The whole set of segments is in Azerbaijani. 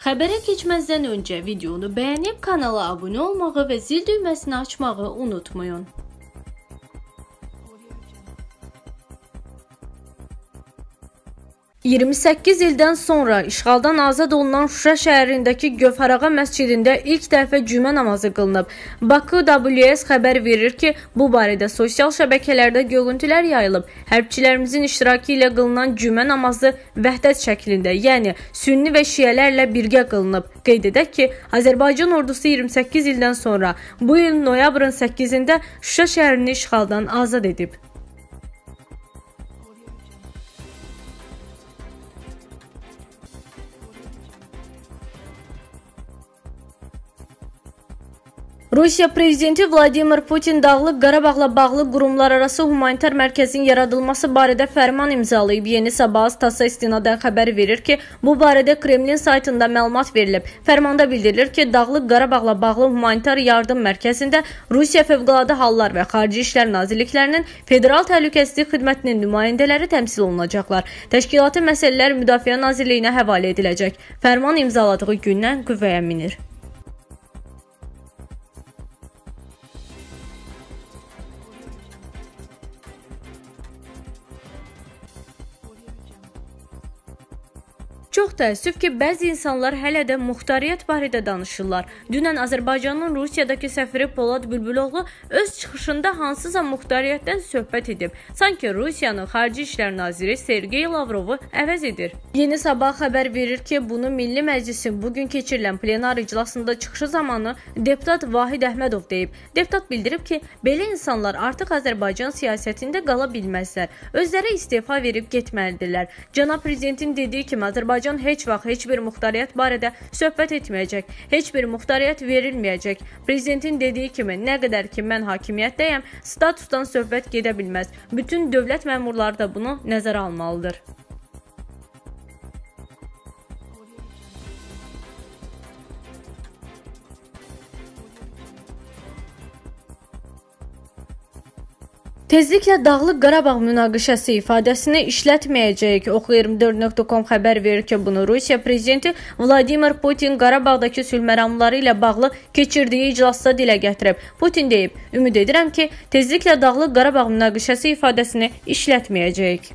Xəbərə keçməzdən öncə videonu bəyənib kanala abunə olmağı və zil düyməsini açmağı unutmayın. 28 ildən sonra işğaldan azad olunan Şuşa şəhərindəki Gövhərağa məscidində ilk dəfə cümə namazı qılınıb. Bakı WS xəbər verir ki, bu barədə sosial şəbəkələrdə görüntülər yayılıb. Hərbçilərimizin iştirakı ilə qılınan cümə namazı vəhdət şəklində, yəni sünni və şiələrlə birgə qılınıb. Qeyd edək ki, Azərbaycan ordusu 28 ildən sonra bu il noyabrın 8-də Şuşa şəhərini işğaldan azad edib. Rusiya prezidenti Vladimir Putin Dağlıq Qarabağla bağlı qurumlararası humanitar mərkəzin yaradılması barədə fərman imzalayıb. Yeni Sabah TASS-a istinadən xəbər verir ki, bu barədə Kremlin saytında məlumat verilib. Fərmanda bildirilir ki, Dağlıq Qarabağla bağlı humanitar yardım mərkəzində Rusiya Fövqəladə Hallar və Xarici İşlər Nazirliklərinin Federal Təhlükəsizlik Xidmətinin nümayəndələri təmsil olunacaqlar. Təşkilatın məsələlər Müdafiə Nazirliyinə həvalə ediləcək. Fərman imzaladığı gündən qüvvəyə minir. Çox təəssüf ki, bəzi insanlar hələ də muxtariyyət barədə danışırlar. Dünən Azərbaycanın Rusiyadakı səfiri Polad Bülbüloğlu öz çıxışında hansısa muxtariyyətdən söhbət edib. Sanki Rusiyanın Xarici İşlər Naziri Sergey Lavrovu əvəz edir. Yeni Sabah xəbər verir ki, bunu Milli Məclisin bugün keçirilən plenar iclasında çıxışı zamanı deputat Vahid Əhmədov deyib. Deputat bildirib ki, belə insanlar artıq Azərbaycan siyasətində qala bilməzlər. Özləri istefa verib getməlidirlər. Cənab Prezidentin dediyi kimi Azərbaycan heç vaxt heç bir muxtariyyət barədə söhbət etməyəcək, heç bir muxtariyyət verilməyəcək. Prezidentin dediyi kimi, nə qədər ki mən hakimiyyətdəyəm, statusdan söhbət gedə bilməz. Bütün dövlət məmurları da bunu nəzərə almalıdır. Tezliklə Dağlıq Qarabağ münaqişəsi ifadəsini işlətməyəcəyik. Oxu24.com xəbər verir ki, bunu Rusiya prezidenti Vladimir Putin Qarabağdakı sülh məramları ilə bağlı keçirdiyi iclasda dilə gətirib. Putin deyib, ümid edirəm ki, tezliklə Dağlıq Qarabağ münaqişəsi ifadəsini işlətməyəcəyik.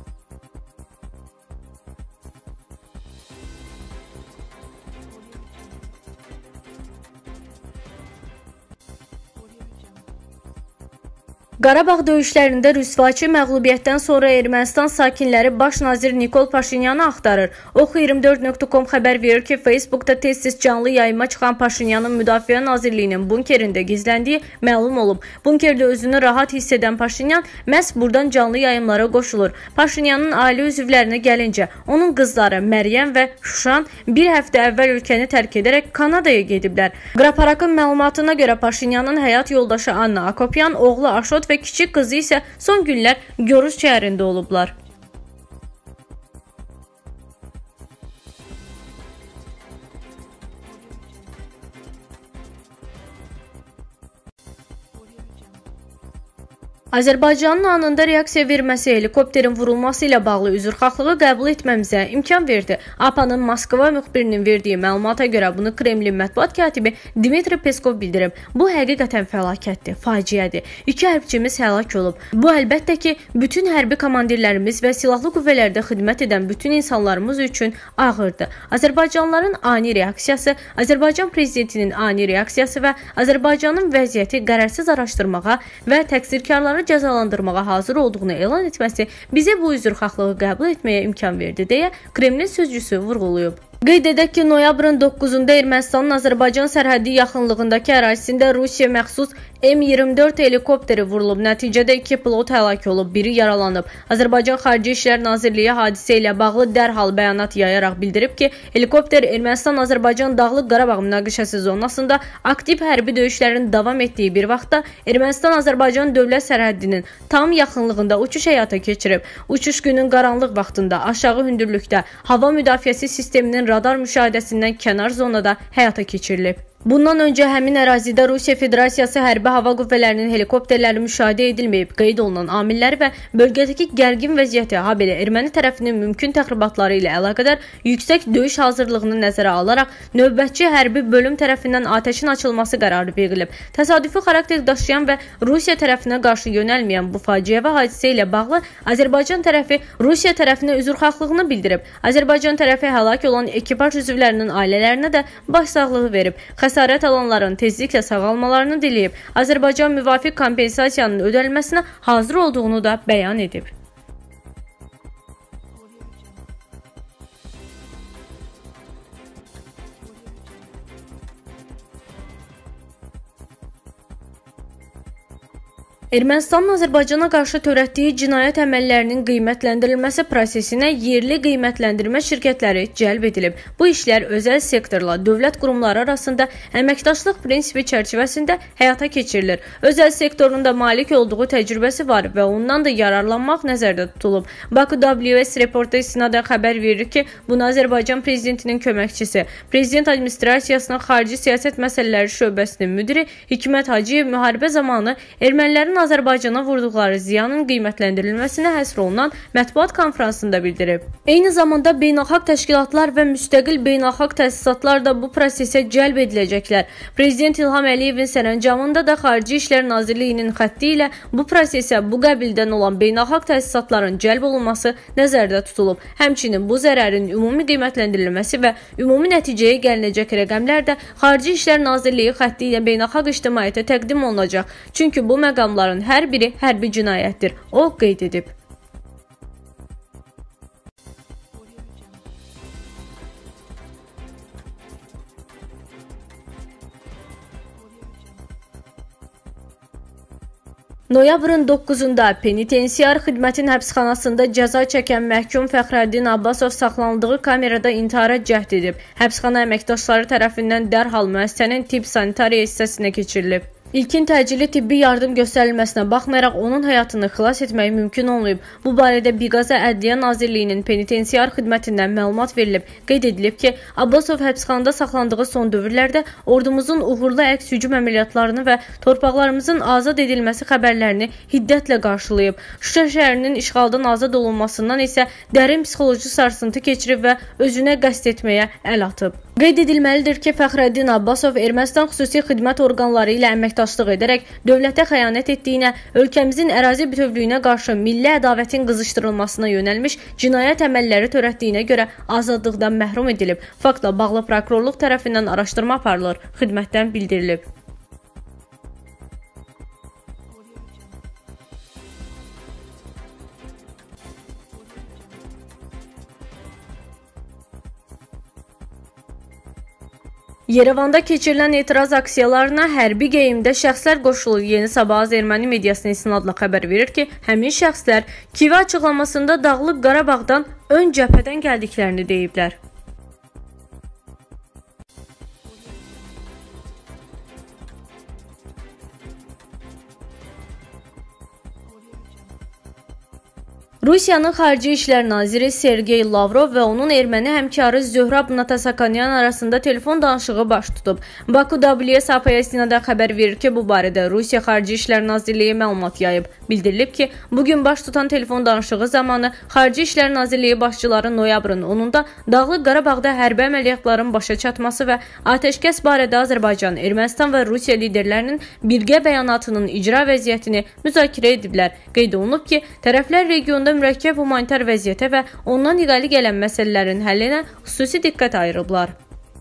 Qarabağ döyüşlərində rüsvayçı məğlubiyyətdən sonra Ermənistan sakinləri baş nazir Nikol Paşinyanı axtarır. Oxu24.com xəbər verir ki, Facebookda tez-tez canlı yayıma çıxan Paşinyanın Müdafiə Nazirliyinin bunkerində gizləndiyi məlum olub. Bunkerdə özünü rahat hiss edən Paşinyan məhz buradan canlı yayımlara qoşulur. Paşinyanın ailə üzvlərinə gəlincə, onun qızları Məryəm və Şuşan bir həftə əvvəl ölkəni tərk edərək Kanadaya gediblər. Qraparakın məlumatına görə Paşinyanın həyat yoldaşı Anna Akopyan, oğlu Aşot və kiçik qızı isə son günlər Gorus şəhərində olublar. Azərbaycanın anında reaksiya verməsi, helikopterin vurulması ilə bağlı üzrxahlığı qəbul etməmizə imkan verdi. APA-nın Moskva müxbirinin verdiyi məlumata görə bunu Kremlin mətbuat katibi Dmitri Peskov bildirib. Bu həqiqətən fəlakətdir, faciədir. 2 hərbçimiz həlak olub. Bu əlbəttə ki, bütün hərbi komandirlərimiz və silahlı qüvvələrdə xidmət edən bütün insanlarımız üçün ağırdır. Azərbaycanlıların ani reaksiyası, Azərbaycan prezidentinin ani reaksiyası və Azərbaycanın vəziyyəti qərarsiz araşdırmağa və təqsirkarları cəzalandırmağa hazır olduğunu elan etməsi bizə bu üzrxahlığı qəbul etməyə imkan verdi, deyə Kremlin sözcüsü vurğulayıb. Qeyd edək ki, noyabrın 9-da Ermənistanın Azərbaycan sərhəddi yaxınlığındakı ərazisində Rusiya məxsus M24 helikopteri vurulub. Nəticədə 2 pilot həlak olub, biri yaralanıb. Azərbaycan Xarici İşlər Nazirliyi hadisə ilə bağlı dərhal bəyanat yayaraq bildirib ki, helikopter Ermənistan-Azərbaycan Dağlıq Qarabağ münaqişəsi zonasında aktiv hərbi döyüşlərin davam etdiyi bir vaxtda Ermənistan-Azərbaycan dövlət sərhəddinin tam yaxınlığında uçuş həyata keçirib. Uçuş günün qaranlıq vaxtında aşağı hündürlükdə hava müdafiəsi sisteminin radar müşahidəsindən kənar zonada həyata keçirilib. Bundan öncə həmin ərazidə Rusiya Federasiyası Hərbi Hava Qüvvələrinin helikopterləri müşahidə edilməyib, qeyd olunan amilləri və bölgədəki gərgin vəziyyəti, habelə erməni tərəfinin mümkün təxribatları ilə əlaqədar yüksək döyüş hazırlığını nəzərə alaraq növbətçi hərbi bölüm tərəfindən atəşin açılması qərarı verilib. Təsadüfi xarakter daşıyan və Rusiya tərəfinə qarşı yönəlməyən bu faciəvi hadisə ilə bağlı Azərbaycan tərəfi Rusiya tərəfinə üzrxahlığını bildirib. Azərbaycan tərəfi həlak olan ekipaj üzvlərinin ailələrinə də başsağlığı verib. Xəsarət alanların tezliklə sağalmalarını diləyib. Azərbaycan müvafiq kompensasiyanın ödənilməsinə hazır olduğunu da bəyan edib. Ermənistanın Azərbaycana qarşı törətdiyi cinayət əməllərinin qiymətləndirilməsi prosesinə yerli qiymətləndirmə şirkətləri cəlb edilib. Bu işlər özəl sektorla dövlət qurumları arasında əməkdaşlıq prinsipi çərçivəsində həyata keçirilir. Özəl sektorun da malik olduğu təcrübəsi var və ondan da yararlanmaq nəzərdə tutulub. Baku WS reportu istinadən xəbər verir ki, bunu Azərbaycan prezidentinin köməkçisi, prezident administrasiyasının xarici siyasət məsələləri şöbəsinin müdiri Hikmət Hacıyev müharibə zamanı ermənilərin Azərbaycana vurduqları ziyanın qiymətləndirilməsinə həsr olunan mətbuat konfransında bildirib. Eyni zamanda beynəlxalq təşkilatlar və müstəqil beynəlxalq təsisatlar da bu prosesə cəlb ediləcəklər. Prezident İlham Əliyevin sərəncamında da Xarici İşlər Nazirliyinin xətti ilə bu prosesə bu qəbildən olan beynəlxalq təsisatların cəlb olunması nəzərdə tutulub. Həmçinin bu zərərin ümumi qiymətləndirilməsi və ümumi nəticəyə gəlinəcək rəqəmlər də Xarici İşlər Nazirliyi xətti ilə beynəlxalq ictimaiyyətə təqdim olunacaq. Çünki bu məqamların hər biri hərbi cinayətdir, o qeyd edib. Noyabrın 9-da penitensiar xidmətin həbsxanasında cəza çəkən məhkum Fəxrəddin Abbasov saxlanıldığı kamerada intihara cəhd edib. Həbsxana əməkdaşları tərəfindən dərhal müəssisənin tibb sanitariya hissəsinə keçirilib. İlkin təcili tibbi yardım göstərilməsinə baxmayaraq onun həyatını xilas etmək mümkün olmayıb. Bu barədə Biqaza Ədliyyə Nazirliyinin penitensiar xidmətindən məlumat verilib. Qeyd edilib ki, Abbasov həbsxanada saxlandığı son dövrlərdə ordumuzun uğurlu əks hücum əməliyyatlarını və torpaqlarımızın azad edilməsi xəbərlərini hiddətlə qarşılayıb. Şuşa şəhərinin işğaldan azad olunmasından isə dərin psixoloji sarsıntı keçirib və özünə qəsd etməyə əl atıb. Qeyd edilməlidir ki, Fəxrəddin Abbasov Ermənistan xüsusi xidmət orqanları ilə əməkdaşlıq edərək dövlətə xəyanət etdiyinə, ölkəmizin ərazi bütövlüyünə qarşı milli ədavətin qızışdırılmasına yönəlmiş cinayət əməlləri törətdiyinə görə azadlıqdan məhrum edilib. Faktla bağlı prokurorluq tərəfindən araşdırma aparılır, xidmətdən bildirilib. Yerevanda keçirilən etiraz aksiyalarına hərbi geyimdə şəxslər qoşulur. Yeni Sabah erməni mediasına istinadla xəbər verir ki, həmin şəxslər Kivi açıqlamasında Dağlıq Qarabağdan ön cəbhədən gəldiklərini deyiblər. Rusiyanın Xarici İşlər Naziri Sergey Lavrov və onun erməni həmkarı Zöhrab Natasakanyan arasında telefon danışığı baş tutub. Baku WS-AP'ya istinadən xəbər verir ki, bu barədə Rusiya Xarici İşlər Nazirliyi məlumat yayıb. Bildirilib ki, bugün baş tutan telefon danışığı zamanı Xarici İşlər Nazirliyi başçıları noyabrın 10-da Dağlıq Qarabağda hərbi əməliyyatların başa çatması və atəşkəs barədə Azərbaycan, Ermənistan və Rusiya liderlərinin birgə bəyanatının icra vəziyyətini müzakirə ediblər. Qeyd olunub ki, tərəflər regionda mürəkkəb humanitar vəziyyətə və ondan irəli gələn məsələlərin həllinə xüsusi diqqət ayırıblar.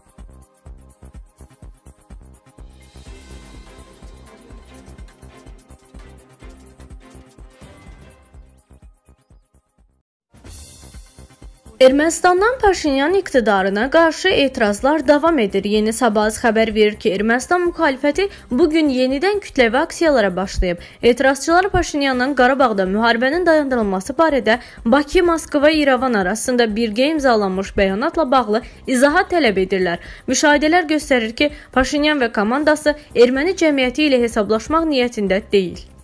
Ermənistandan Paşinyan iqtidarına qarşı etirazlar davam edir. Yeni Sabah xəbər verir ki, Ermənistan müxalifəti bugün yenidən kütləvi aksiyalara başlayıb. Etirazçılar Paşinyanın Qarabağda müharibənin dayandırılması barədə Bakı, Moskva, İrəvan arasında birgə imzalanmış bəyanatla bağlı izahat tələb edirlər. Müşahidələr göstərir ki, Paşinyan və komandası erməni cəmiyyəti ilə hesablaşmaq niyyətində deyil.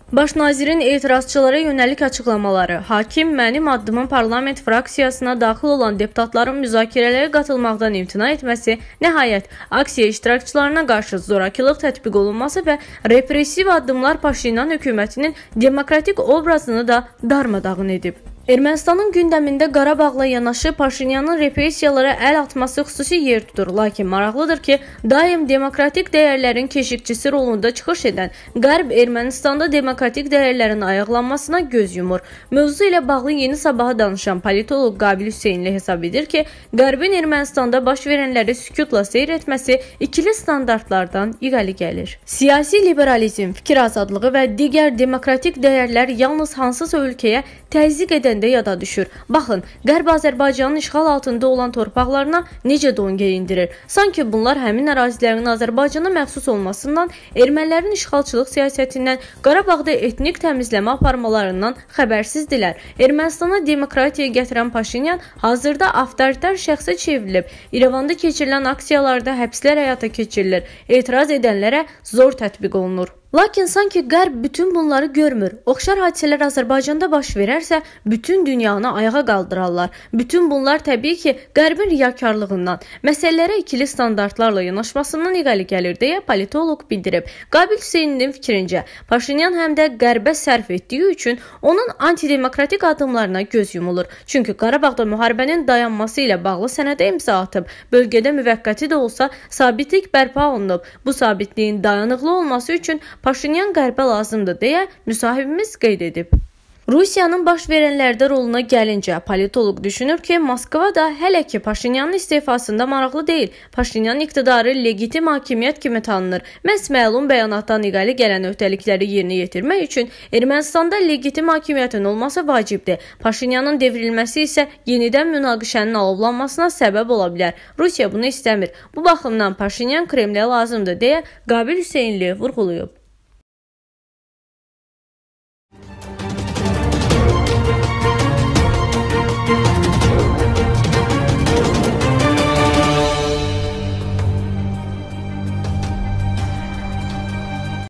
Baş nazirin etirazçılara yönəlik açıqlamaları, hakim mənim addımın parlament fraksiyasına daxil olan deputatların müzakirələrə qatılmaqdan imtina etməsi, nəhayət aksiya iştirakçılarına qarşı zorakılıq tətbiq olunması və repressiv addımlar Paşinyan hökumətinin demokratik obrazını da darmadağın edib. Ermənistanın gündəmində Qarabağla yanaşı Paşinyanın repressiyalara əl atması xüsusi yer tutur. Lakin maraqlıdır ki, daim demokratik dəyərlərin keşikçisi rolunda çıxış edən Qərb Ermənistanda demokratik dəyərlərin ayaqlanmasına göz yumur. Mövzu ilə bağlı Yeni Sabahı danışan politoloq Qabil Hüseynli hesab edir ki, Qərbin Ermənistanda baş verənləri sükutla seyr etməsi ikili standartlardan irəli gəlir. Siyasi liberalizm, fikir azadlığı və digər demokratik dəyərlər yalnız hansısa ölkəyə təzyiq edəndə yada düşür. Baxın, Qərb Azərbaycanın işğal altında olan torpaqlarına necə don geyindirir. Sanki bunlar həmin ərazilərin Azərbaycana məxsus olmasından, ermənilərin işğalçılıq siyasətindən, Qarabağda etnik təmizləmə aparmalarından xəbərsizdirlər. Ermənistana demokratiya gətirən Paşinyan hazırda avtoritar şəxsə çevrilib. İrəvanda keçirilən aksiyalarda həbslər həyata keçirilir. Etiraz edənlərə zor tətbiq olunur. Lakin sanki Qərb bütün bunları görmür. Oxşar hadisələr Azərbaycanda baş verərsə, bütün dünyanı ayağa qaldırarlar. Bütün bunlar təbii ki, Qərbin riyakarlığından, məsələlərə ikili standartlarla yanaşmasından irəli gəlir deyə politoloq bildirib. Qabil Hüseynlinin fikrincə, Paşinyan həm də Qərbə sərf etdiyi üçün onun antidemokratik addımlarına göz yumulur. Çünki Qarabağda müharibənin dayanması ilə bağlı sənədə imza atıb. Bölgədə müvəqqəti də olsa sabitlik bərpa olunub. Bu sabitliyin dayanıqlı olması üçün Paşinyan Qərbə lazımdır deyə müsahibimiz qeyd edib. Rusiyanın baş verənlərdə roluna gəlincə, politoloq düşünür ki, Moskva da hələ ki Paşinyanın istefasında maraqlı deyil. Paşinyan iqtidarı legitim hakimiyyət kimi tanınır. Məhz məlum bəyanatdan irəli gələn öhdəlikləri yerinə yetirmək üçün Ermənistanda legitim hakimiyyətin olması vacibdir. Paşinyanın devrilməsi isə yenidən münaqişənin alovlanmasına səbəb ola bilər. Rusiya bunu istəmir. Bu baxımdan Paşinyan Kremlə lazımdır deyə Qabil Hüseynli vurğulayıb.